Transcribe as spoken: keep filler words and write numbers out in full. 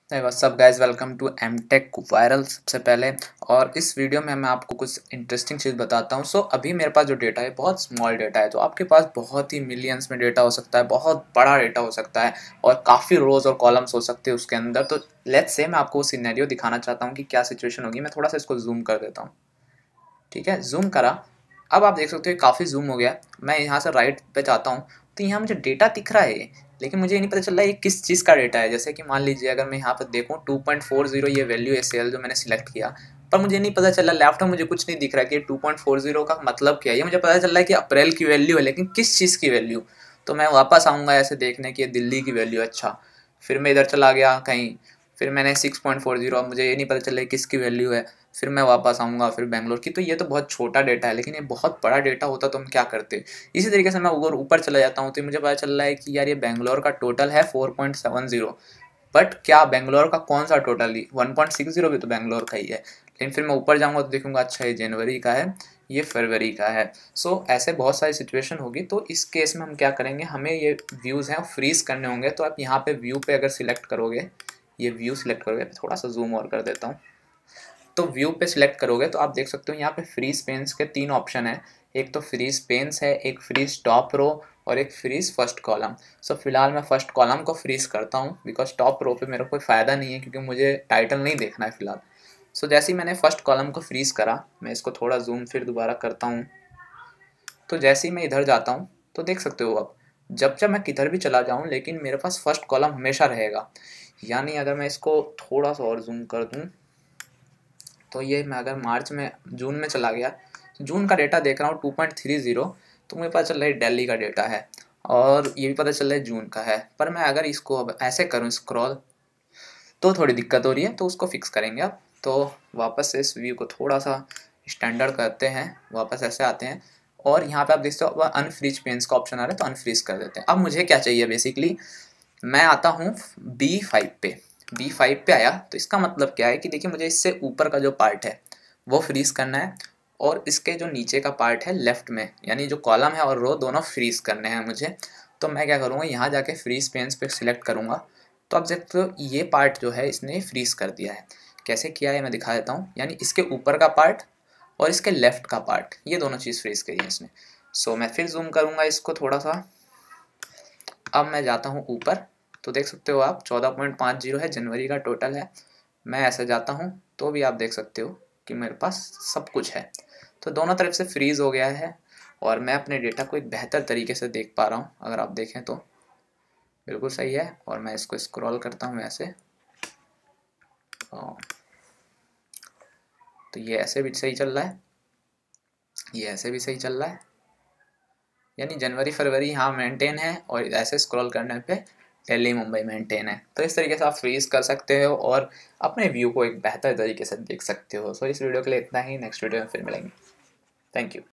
hey what's up guys, welcome to M tech viral. सबसे पहले और इस वीडियो में मैं आपको कुछ इंटरेस्टिंग चीज़ बताता हूँ। सो so, अभी मेरे पास जो डेटा है बहुत स्मॉल डेटा है, तो आपके पास बहुत ही मिलियंस में डेटा हो सकता है, बहुत बड़ा डेटा हो सकता है और काफ़ी रोज और कॉलम्स हो सकते हैं उसके अंदर। तो लेट्स से मैं आपको वो सिनेरियो दिखाना चाहता हूँ कि क्या सिचुएशन होगी। मैं थोड़ा सा इसको जूम कर देता हूँ। ठीक है, जूम करा। अब आप देख सकते हो काफ़ी जूम हो गया। मैं यहाँ से राइट पे जाता हूँ तो यहाँ मुझे डेटा दिख रहा है, लेकिन मुझे ये नहीं पता चल रहा है ये किस चीज़ का डेटा है। जैसे कि मान लीजिए अगर मैं यहाँ पर देखूँ टू पॉइंट फोर जीरो ये वैल्यू है सेल जो मैंने सिलेक्ट किया, पर मुझे नहीं पता चला। लेफ्ट में मुझे कुछ नहीं दिख रहा कि टू पॉइंट फोर जीरो का मतलब क्या है। ये मुझे पता चल रहा है कि अप्रैल की वैल्यू है, लेकिन किस चीज़ की वैल्यू। तो मैं वापस आऊँगा ऐसे देखने की दिल्ली की वैल्यू। अच्छा, फिर मैं इधर चला गया कहीं, फिर मैंने सिक्स पॉइंट फोर जीरो, अब मुझे ये नहीं पता चल रहा है किसकी वैल्यू है। फिर मैं वापस आऊँगा फिर बेंगलोर की। तो ये तो बहुत छोटा डेटा है, लेकिन ये बहुत बड़ा डेटा होता तो हम क्या करते। इसी तरीके से मैं ऊपर ऊपर चला जाता हूँ तो मुझे पता चल रहा है कि यार ये बेंगलोर का टोटल है four point seven zero. But क्या बेंगलोर का कौन सा टोटल ही वन पॉइंट सिक्स जीरो भी तो बेंगलोर का ही है। लेकिन फिर मैं ऊपर जाऊँगा तो देखूँगा अच्छा ये जनवरी का है, ये फरवरी का है। सो so, ऐसे बहुत सारी सिचुएशन होगी। तो इस केस में हम क्या करेंगे, हमें ये व्यूज़ हैं फ्रीज करने होंगे। तो आप यहाँ पे व्यू पे अगर सिलेक्ट करोगे, ये व्यू सिलेक्ट करोगे, थोड़ा सा जूम और कर देता हूँ। तो व्यू पे सिलेक्ट करोगे तो आप देख सकते हो यहाँ पे फ्रीज पेन्स के तीन ऑप्शन है। एक तो फ्रीज पेन्स है, एक फ्रीज टॉप रो और एक फ्रीज फर्स्ट कॉलम। सो फिलहाल मैं फर्स्ट कॉलम को फ्रीज करता हूँ, बिकॉज टॉप रो पे मेरा कोई फ़ायदा नहीं है, क्योंकि मुझे टाइटल नहीं देखना है फिलहाल। सो so, जैसे ही मैंने फर्स्ट कॉलम को फ्रीज करा, मैं इसको थोड़ा जूम फिर दोबारा करता हूँ। तो जैसे ही मैं इधर जाता हूँ तो देख सकते हो अब जब जब मैं किधर भी चला जाऊँ, लेकिन मेरे पास फर्स्ट कॉलम हमेशा रहेगा। यानी अगर मैं इसको थोड़ा सा और जूम कर दूँ तो ये मैं अगर मार्च में जून में चला गया, जून का डेटा देख रहा हूँ टू पॉइंट थ्री जीरो, तो मुझे पता चल रहा है दिल्ली का डेटा है और ये भी पता चल रहा है जून का है। पर मैं अगर इसको अब ऐसे करूँ स्क्रॉल तो थोड़ी दिक्कत हो रही है, तो उसको फिक्स करेंगे अब। तो वापस से इस व्यू को थोड़ा सा स्टैंडर्ड करते हैं, वापस ऐसे आते हैं और यहाँ पे आप देखते हो अनफ्रीज पेन्स का ऑप्शन आ रहा है, तो अनफ्रीज कर देते हैं। अब मुझे क्या चाहिए, बेसिकली मैं आता हूँ बी फाइव पे। बी फाइव पे आया तो इसका मतलब क्या है कि देखिए मुझे इससे ऊपर का जो पार्ट है वो फ्रीज करना है और इसके जो नीचे का पार्ट है लेफ्ट में, यानी जो कॉलम है और रो दोनों फ्रीज करने हैं मुझे। तो मैं क्या करूँगा, यहाँ जाके फ्रीज पेन्स पे सिलेक्ट करूँगा। तो आप देखते हो ये पार्ट जो है इसने फ्रीज कर दिया है। कैसे किया है मैं दिखा देता हूँ। यानी इसके ऊपर का पार्ट और इसके लेफ्ट का पार्ट, ये दोनों चीज़ फ्रीज करी है इसने। सो मैं फिर जूम करूँगा इसको थोड़ा सा। अब मैं जाता हूँ ऊपर तो देख सकते हो आप चौदह पॉइंट पाँच जीरो है, जनवरी का टोटल है। मैं ऐसे जाता हूँ तो भी आप देख सकते हो कि मेरे पास सब कुछ है। तो दोनों तरफ से फ्रीज़ हो गया है और मैं अपने डेटा को एक बेहतर तरीके से देख पा रहा हूँ। अगर आप देखें तो बिल्कुल सही है। और मैं इसको स्क्रॉल करता हूँ ऐसे, तो ये ऐसे भी सही चल रहा है, ये ऐसे भी सही चल रहा है। यानी जनवरी फरवरी यहाँ मेंटेन है और ऐसे स्क्रॉल करने पे दिल्ली मुंबई मेंटेन है। तो इस तरीके से आप फ्रीज कर सकते हो और अपने व्यू को एक बेहतर तरीके से देख सकते हो। सो इस वीडियो के लिए इतना ही, नेक्स्ट वीडियो में फिर मिलेंगे। Thank you.